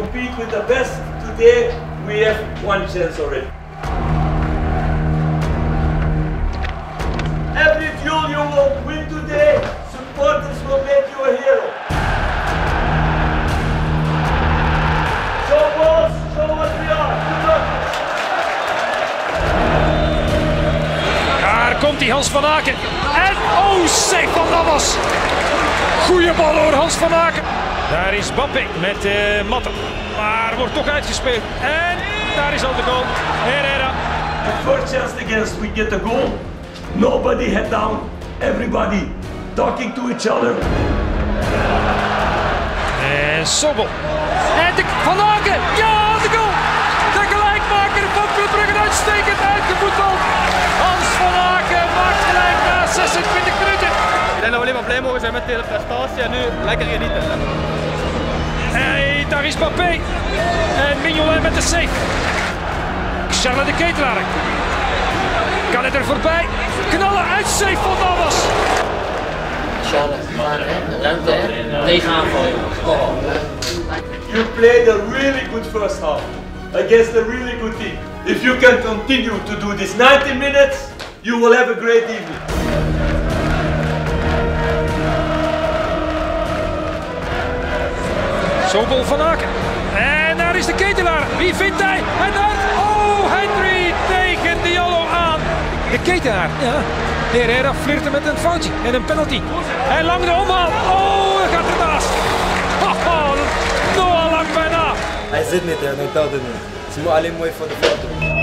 compete with the best today, we have one chance already. Every duel you will win today, supporters will make you a hero. Show balls, show what we are. Good luck. Daar komt die Hans van Aken. En oh zeg, wat dat was. Goeie bal hoor, Hans van Aken. Daar is Bappé met Matten. Maar wordt toch uitgespeeld. En daar is al de goal. Herrera. The first chance against we get a goal. Nobody head down. Everybody talking to each other. En Sobel. En de Van Aken. Ja, de goal. De gelijkmaker van Club Brugge uitstekend uitgevoetbald. Hans van Aken maakt gelijk na 26 minuten. Ik denk dat we alleen maar blij mogen zijn met de hele prestatie en nu lekker genieten. Hey, daar is Bappé. En Mignolet met de save. Charles de Ketelaar. Kan het er voorbij? Knallen uit save van Navas. Charles, maar ruimte tegenaanval. You played a really good first half against a really good team. If you can continue to do this 90 minutes, you will have a great evening. Sobel van Aken. En daar is de Ketelaar. Wie vindt hij? En daar, oh, Henry tegen Diallo aan. De Ketelaar, ja. Herrera flirte met een foutje en een penalty. En lang de omhaal. Oh, hij gaat ernaast. Oh, Noah Lang bijna. Hij zit niet, hij telt het niet. Het is alleen mooi voor de foto.